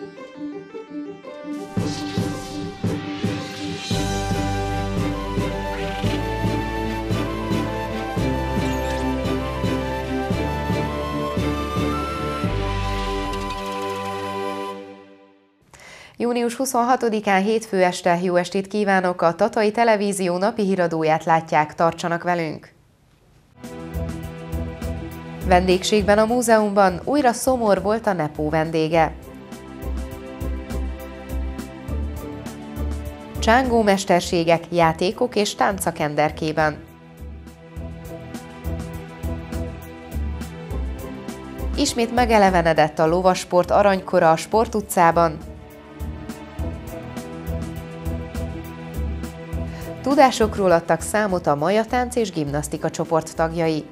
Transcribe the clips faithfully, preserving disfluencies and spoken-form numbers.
június huszonhatodikán hétfő este jó estét kívánok! A Tatai Televízió napi híradóját látják, tartsanak velünk! Vendégségben a múzeumban újra Szomor volt a Nepó vendége. Csángó mesterségek, játékok és tánc a Kenderkében. Ismét megelevenedett a lovasport aranykora a Sport utcában. Tudásokról adtak számot a majatánc és gimnasztika csoport tagjai.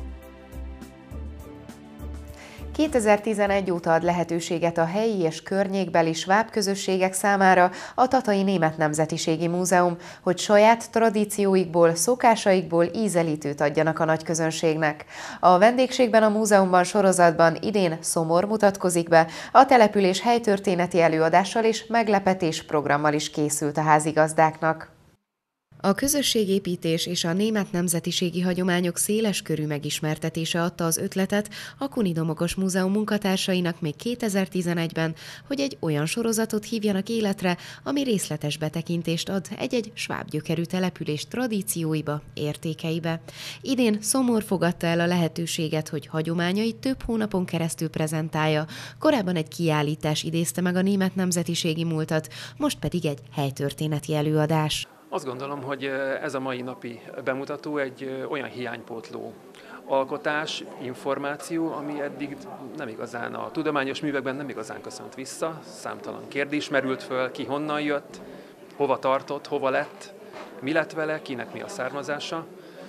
kétezer-tizenegy óta ad lehetőséget a helyi és környékbeli sváb közösségek számára a Tatai Német Nemzetiségi Múzeum, hogy saját tradícióikból, szokásaikból ízelítőt adjanak a nagyközönségnek. A vendégségben a múzeumban sorozatban idén Szomor mutatkozik be, a település helytörténeti előadással és meglepetés programmal is készült a házigazdáknak. A közösségépítés és a német nemzetiségi hagyományok széles körű megismertetése adta az ötletet a Kuni Domokos Múzeum munkatársainak még kétezer-tizenegyben, hogy egy olyan sorozatot hívjanak életre, ami részletes betekintést ad egy-egy sváb gyökerű település tradícióiba, értékeibe. Idén Szomor fogadta el a lehetőséget, hogy hagyományait több hónapon keresztül prezentálja. Korábban egy kiállítás idézte meg a német nemzetiségi múltat, most pedig egy helytörténeti előadás. Azt gondolom, hogy ez a mai napi bemutató egy olyan hiánypótló alkotás, információ, ami eddig nem igazán a tudományos művekben nem igazán köszönt vissza. Számtalan kérdés merült föl, ki honnan jött, hova tartott, hova lett, mi lett vele, kinek mi a származása,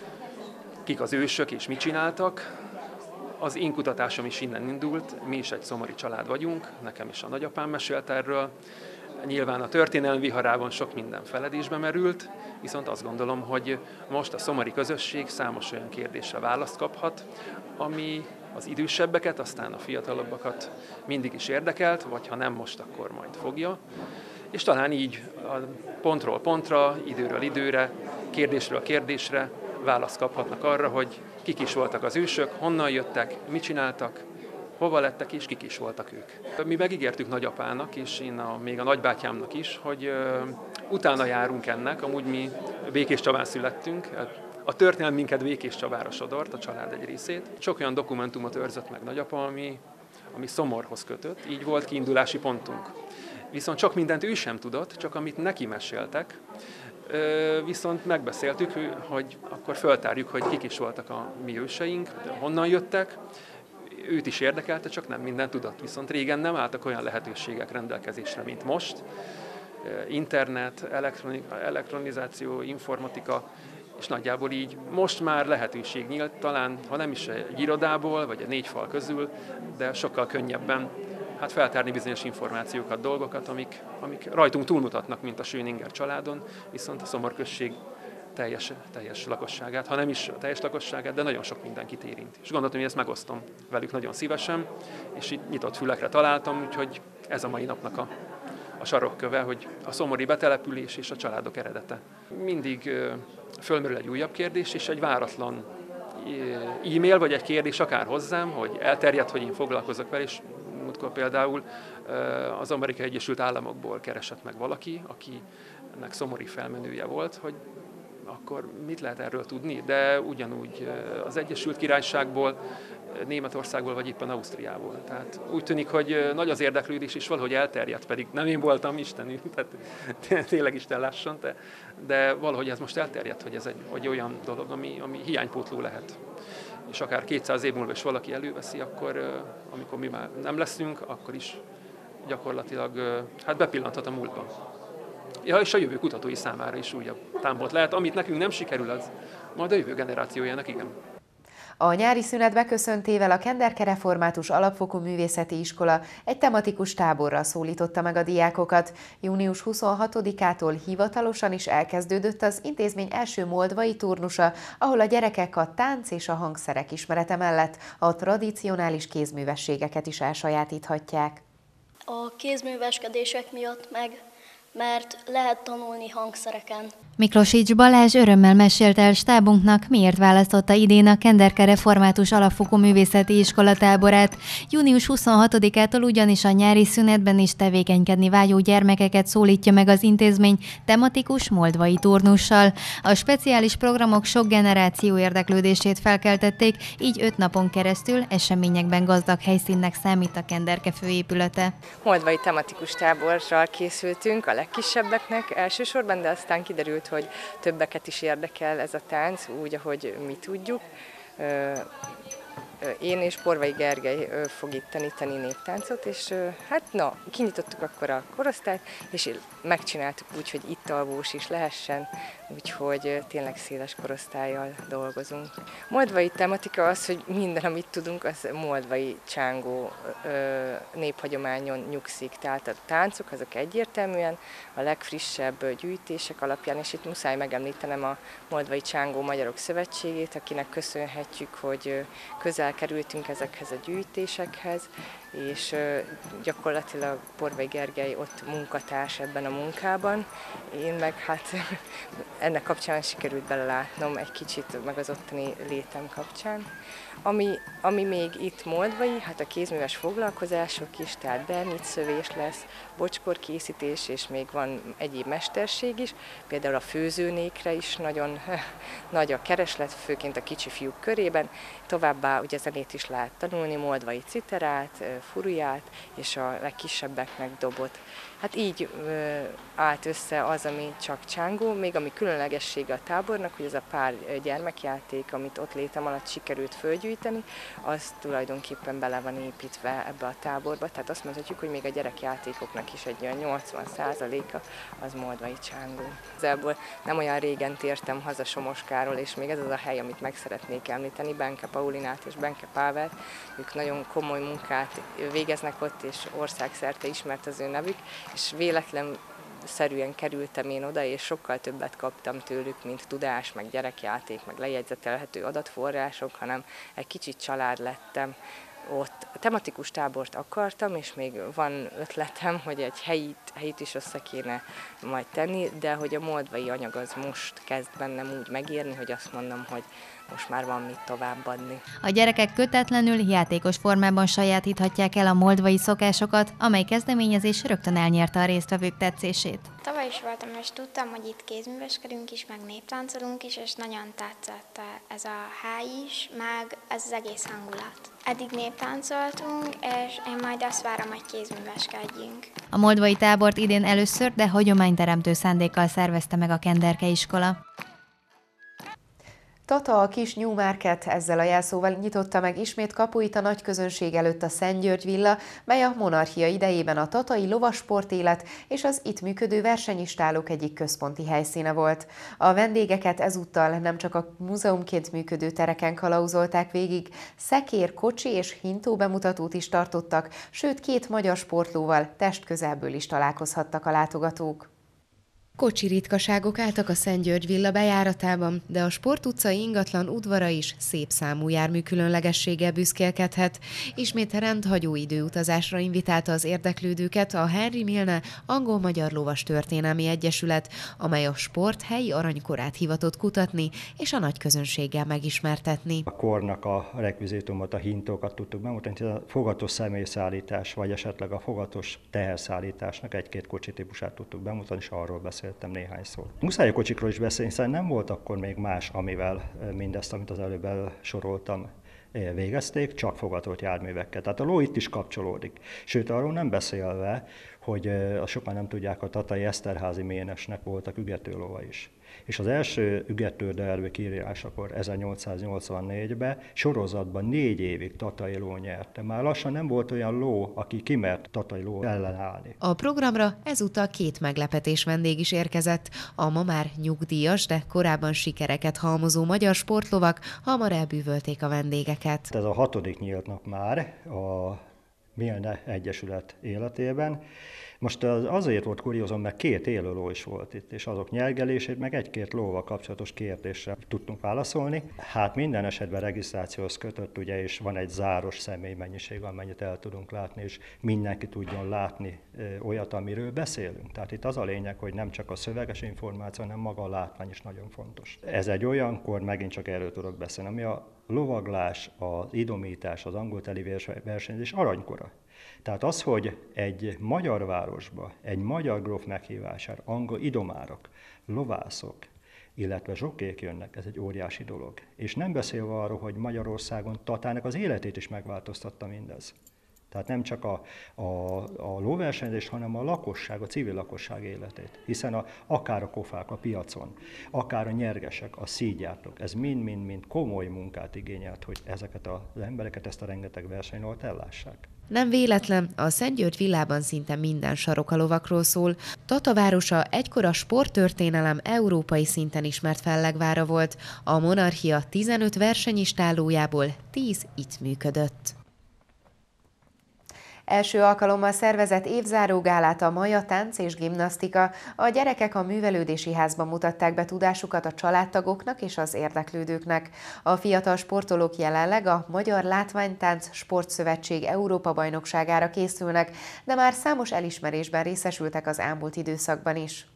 kik az ősök és mit csináltak. Az én kutatásom is innen indult, mi is egy szomori család vagyunk, nekem is a nagyapám mesélt erről. Nyilván a történelem viharában sok minden feledésbe merült, viszont azt gondolom, hogy most a szomori közösség számos olyan kérdésre választ kaphat, ami az idősebbeket, aztán a fiatalabbakat mindig is érdekelt, vagy ha nem most, akkor majd fogja. És talán így a pontról pontra, időről időre, kérdésről kérdésre választ kaphatnak arra, hogy kik is voltak az ősök, honnan jöttek, mit csináltak, hova lettek és kik is voltak ők. Mi megígértük nagyapának és én a, még a nagybátyámnak is, hogy ö, utána járunk ennek, amúgy mi Békés Csabán születtünk, a történelem minket Békés Csabára sodort, a család egy részét. Sok olyan dokumentumot őrzött meg nagyapa, ami, ami Szomorhoz kötött, így volt kiindulási pontunk. Viszont csak mindent ő sem tudott, csak amit neki meséltek, ö, viszont megbeszéltük, hogy akkor föltárjuk, hogy kik is voltak a mi őseink, honnan jöttek. Őt is érdekelte, csak nem mindent tudott. Viszont régen nem álltak olyan lehetőségek rendelkezésre, mint most. Internet, elektronizáció, informatika, és nagyjából így most már lehetőség nyílt, talán, ha nem is egy irodából, vagy egy négy fal közül, de sokkal könnyebben hát feltárni bizonyos információkat, dolgokat, amik, amik rajtunk túlmutatnak, mint a Schöninger családon, viszont a Szomor község teljes, teljes lakosságát, ha nem is a teljes lakosságát, de nagyon sok mindenkit érint. És gondoltam, hogy ezt megosztom velük nagyon szívesen, és itt nyitott fülekre találtam, úgyhogy ez a mai napnak a, a sarokköve, hogy a szomori betelepülés és a családok eredete. Mindig ö, fölmerül egy újabb kérdés, és egy váratlan e-mail, vagy egy kérdés akár hozzám, hogy elterjedt, hogy én foglalkozok vele, és múltkor például az Amerikai Egyesült Államokból keresett meg valaki, akinek szomori felmenője volt, hogy akkor mit lehet erről tudni, de ugyanúgy az Egyesült Királyságból, Németországból, vagy éppen Ausztriából. Tehát úgy tűnik, hogy nagy az érdeklődés, és valahogy elterjedt, pedig nem én voltam, Isten, tehát tényleg Isten lásson, de, de valahogy ez most elterjedt, hogy ez egy hogy olyan dolog, ami, ami hiánypótló lehet. És akár kétszáz év múlva is valaki előveszi, akkor, amikor mi már nem leszünk, akkor is gyakorlatilag hát bepillanthat a múltba. Ja, és a jövő kutatói számára is újabb támpont lehet. Amit nekünk nem sikerül, az majd a jövő generációjának igen. A nyári szünet beköszöntével a Kenderke Református Alapfokú Művészeti Iskola egy tematikus táborra szólította meg a diákokat. június huszonhatodikától hivatalosan is elkezdődött az intézmény első moldvai turnusa, ahol a gyerekek a tánc és a hangszerek ismerete mellett a tradicionális kézművességeket is elsajátíthatják. A kézműveskedések miatt meg, mert lehet tanulni hangszereken. Miklósics Balázs örömmel mesélte el stábunknak, miért választotta idén a Kenderke Református Alapfokú Művészeti Iskola táborát. június huszonhatodikától ugyanis a nyári szünetben is tevékenykedni vágyó gyermekeket szólítja meg az intézmény tematikus moldvai turnussal. A speciális programok sok generáció érdeklődését felkeltették, így öt napon keresztül eseményekben gazdag helyszínnek számít a Kenderke főépülete. Moldvai tematikus táborral készültünk a legkisebbeknek elsősorban, de aztán kiderült, hogy többeket is érdekel ez a tánc, úgy, ahogy mi tudjuk. Én és Porvai Gergely fog itt tanítani néptáncot, és hát na, kinyitottuk akkor a korosztályt, és megcsináltuk úgy, hogy itt alvós is lehessen, úgyhogy tényleg széles korosztállyal dolgozunk. Moldvai tematika az, hogy minden, amit tudunk, az moldvai csángó néphagyományon nyugszik, tehát a táncok azok egyértelműen a legfrissebb gyűjtések alapján, és itt muszáj megemlítenem a Moldvai Csángó Magyarok Szövetségét, akinek köszönhetjük, hogy közel kerültünk ezekhez a gyűjtésekhez, és gyakorlatilag Porvai Gergely ott munkatárs ebben a munkában. Én meg hát ennek kapcsán sikerült belelátnom egy kicsit, meg az ottani létem kapcsán. Ami, ami még itt moldvai, hát a kézműves foglalkozások is, tehát bernicszövés lesz, bocskorkészítés, és még van egyéb mesterség is, például a főzőnékre is nagyon nagy a kereslet, főként a kicsi fiúk körében. Továbbá ugye zenét is lehet tanulni, moldvai citerát, furuját, és a legkisebbeknek dobot. Hát így ö, állt össze az, ami csak csángó, még ami különlegessége a tábornak, hogy ez a pár gyermekjáték, amit ott létem alatt sikerült fölgyűjteni, az tulajdonképpen bele van építve ebbe a táborba. Tehát azt mondhatjuk, hogy még a gyerekjátékoknak is egy olyan nyolcvan százaléka az moldvai csángó. Ezelból nem olyan régen tértem haza Somoskáról, és még ez az a hely, amit meg szeretnék említeni, Benke Paulinát és Benke Pávelt. Ők nagyon komoly munkát végeznek ott, és országszerte ismert az ő nevük, és véletlenszerűen kerültem én oda, és sokkal többet kaptam tőlük, mint tudás, meg gyerekjáték, meg lejegyzetelhető adatforrások, hanem egy kicsit család lettem. Ott tematikus tábort akartam, és még van ötletem, hogy egy helyit, helyit is össze kéne majd tenni, de hogy a moldvai anyag az most kezd bennem úgy megérni, hogy azt mondom, hogy most már van mit továbbadni. A gyerekek kötetlenül, játékos formában sajátíthatják el a moldvai szokásokat, amely kezdeményezés rögtön elnyerte a résztvevők tetszését. Tavaly is voltam, és tudtam, hogy itt kézműveskedünk is, meg néptáncolunk is, és nagyon tetszett ez a hely is, meg ez az egész hangulat. Eddig néptáncoltunk, és én majd azt várom, hogy kézműveskedjünk. A moldvai tábort idén először, de hagyományteremtő szándékkal szervezte meg a Kenderke iskola. Tata, a kis New Market ezzel a jelszóval nyitotta meg ismét kapuit a nagy közönség előtt a Szent György villa, mely a monarchia idejében a tatai lovasportélet és az itt működő versenyistálók egyik központi helyszíne volt. A vendégeket ezúttal nem csak a múzeumként működő tereken kalauzolták végig, szekér, kocsi és hintó bemutatót is tartottak, sőt két magyar sportlóval testközelből is találkozhattak a látogatók. Kocsi ritkaságok álltak a Szent György villa bejáratában, de a Sport utcai ingatlan udvara is szép számú jármű különlegességgel büszkélkedhet. Ismét rendhagyó időutazásra invitálta az érdeklődőket a Henry Milne Angol-Magyar Lovas Történelmi Egyesület, amely a sport helyi aranykorát hivatott kutatni és a nagy közönséggel megismertetni. A kornak a rekvizitumot, a hintókat tudtuk bemutatni, a fogatos személyszállítás, vagy esetleg a fogatos teherszállításnak egy-két kocsi típusát tudtuk bemutatni, és arról beszélni. Néhány szót. Muszáj a kocsikról is beszélni, hiszen nem volt akkor még más, amivel mindezt, amit az előbb soroltam, végezték, csak fogatolt járművekkel. Tehát a ló itt is kapcsolódik. Sőt, arról nem beszélve, hogy a sokan nem tudják, a tatai Eszterházy ménesnek voltak ügetőlova is. És az első ügetőderbi kiírásakor ezernyolcszáznyolcvannégyben sorozatban négy évig tatai ló nyerte. Már lassan nem volt olyan ló, aki kimert tatai ló ellen állni. A programra ezúttal két meglepetés vendég is érkezett. A ma már nyugdíjas, de korábban sikereket halmozó magyar sportlovak hamar elbűvölték a vendégeket. Ez a hatodik nyílt nap már a Milne Egyesület életében. Most az azért volt kuriózom, mert két élő ló is volt itt, és azok nyelgelését, meg egy-két lóval kapcsolatos kérdésre tudtunk válaszolni. Hát minden esetben regisztrációhoz kötött, ugye, és van egy záros személymennyiség, amennyit el tudunk látni, és mindenki tudjon látni olyat, amiről beszélünk. Tehát itt az a lényeg, hogy nem csak a szöveges információ, hanem maga a látvány is nagyon fontos. Ez egy olyankor, megint csak erről tudok beszélni, ami a lovaglás, az idomítás, az angol teli versenyzés aranykora. Tehát az, hogy egy magyar városba, egy magyar gróf meghívására angol idomárok, lovászok, illetve zsokék jönnek, ez egy óriási dolog. És nem beszélve arról, hogy Magyarországon Tatának az életét is megváltoztatta mindez. Tehát nem csak a, a, a lóversenyzés, hanem a lakosság, a civil lakosság életét. Hiszen a, akár a kofák a piacon, akár a nyergesek, a szígyártók, ez mind-mind-mind komoly munkát igényelt, hogy ezeket az embereket, ezt a rengeteg versenylovat ellássák. Nem véletlen, a Szentgyörgy villában szinte minden sarok a lovakról szól. Tata városa egykor a sporttörténelem európai szinten ismert fellegvára volt. A monarchia tizenöt versenyistállójából tíz itt működött. Első alkalommal szervezett évzárógálát a Maja Tánc és Gimnasztika. A gyerekek a művelődési házban mutatták be tudásukat a családtagoknak és az érdeklődőknek. A fiatal sportolók jelenleg a Magyar Látványtánc Sportszövetség Európa-bajnokságára készülnek, de már számos elismerésben részesültek az elmúlt időszakban is.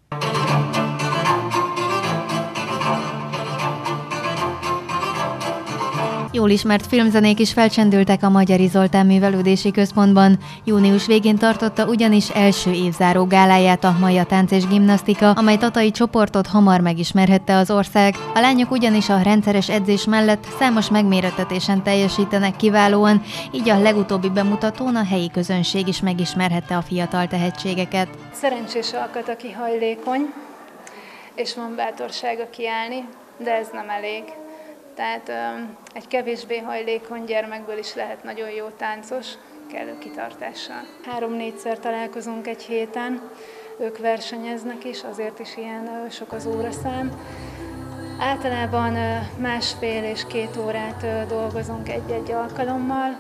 Jól ismert filmzenék is felcsendültek a Magyari Zoltán Művelődési Központban. Június végén tartotta ugyanis első évzáró gáláját a Maja Tánc és Gimnasztika, amely tatai csoportot hamar megismerhette az ország. A lányok ugyanis a rendszeres edzés mellett számos megmérettetésen teljesítenek kiválóan, így a legutóbbi bemutatón a helyi közönség is megismerhette a fiatal tehetségeket. Szerencsés alkat, aki hajlékony, és van bátorsága kiállni, de ez nem elég. Tehát egy kevésbé hajlékony gyermekből is lehet nagyon jó táncos, kellő kitartással. Három-négyszer találkozunk egy héten, ők versenyeznek is, azért is ilyen sok az óraszám. Általában másfél és két órát dolgozunk egy-egy alkalommal.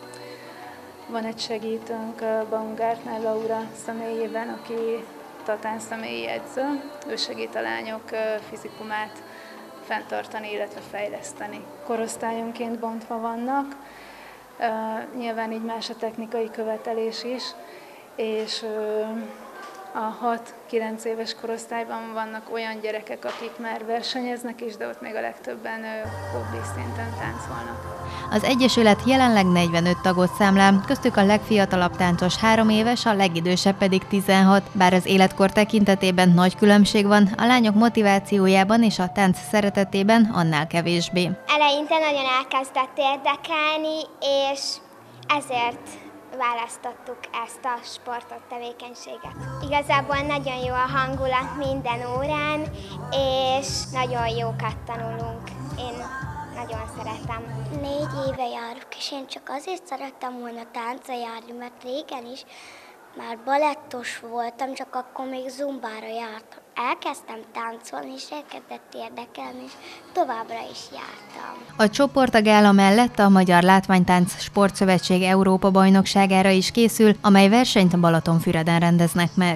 Van egy segítőnk, Baumgartner Laura személyében, aki Tatán személyi edző. Ő segít a lányok fizikumát fenntartani, illetve fejleszteni. Korosztályonként bontva vannak, uh, nyilván így más a technikai követelés is, és uh, a hat-kilenc éves korosztályban vannak olyan gyerekek, akik már versenyeznek is, de ott még a legtöbben uh, hobbi szinten táncolnak. Az Egyesület jelenleg negyvenöt tagot számlál, köztük a legfiatalabb táncos három éves, a legidősebb pedig tizenhat. Bár az életkor tekintetében nagy különbség van, a lányok motivációjában és a tánc szeretetében annál kevésbé. Eleinte nagyon elkezdett érdekelni, és ezért választottuk ezt a sportot, tevékenységet. Igazából nagyon jó a hangulat minden órán, és nagyon jókat tanulunk. Én nagyon szeretem. Négy éve járok, és én csak azért szerettem volna táncra járni, mert régen is már balettos voltam, csak akkor még zumbára jártam. Elkezdtem táncolni, és elkezdett érdekelni, és továbbra is jártam. A csoport a gála mellett a Magyar Látványtánc Sportszövetség Európa-bajnokságára is készül, amely versenyt Balatonfüreden rendeznek meg.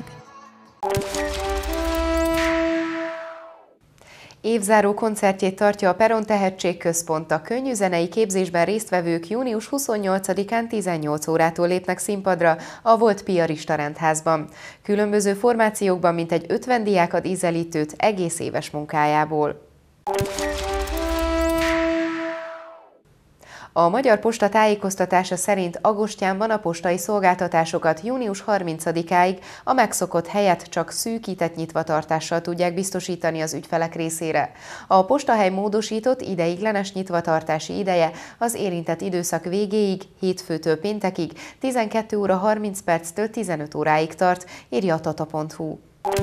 Évzáró koncertjét tartja a Peron Tehetségközpont. A könnyűzenei képzésben résztvevők június huszonnyolcadikán tizennyolc órától lépnek színpadra a volt piarista rendházban. Különböző formációkban mintegy ötven diák ad ízelítőt egész éves munkájából. A Magyar Posta tájékoztatása szerint Agostyánban a postai szolgáltatásokat június harmincadikáig a megszokott helyet csak szűkített nyitvatartással tudják biztosítani az ügyfelek részére. A postahely módosított ideiglenes nyitvatartási ideje az érintett időszak végéig, hétfőtől péntekig, tizenkét óra harminc perctől tizenöt óráig tart, írja a tata pont hu.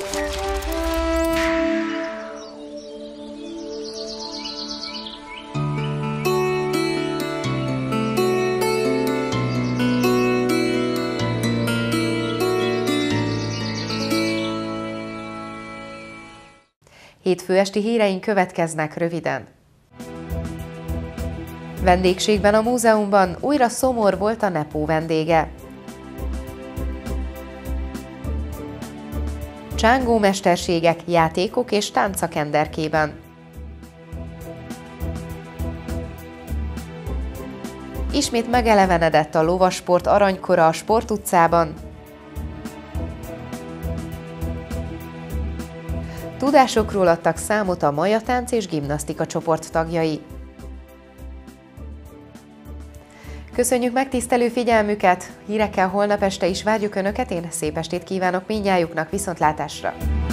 Hétfő esti híreink következnek röviden. Vendégségben a múzeumban újra Szomor volt a Nepó vendége. csángó mesterségek, játékok és tánc a Kenderkében. Ismét megelevenedett a lovasport aranykora a Sport utcában. Tudásokról adtak számot a majatánc és gimnasztika csoport tagjai. Köszönjük megtisztelő figyelmüket! Hírekkel holnap este is várjuk Önöket, én szép estét kívánok mindnyájuknak, viszontlátásra!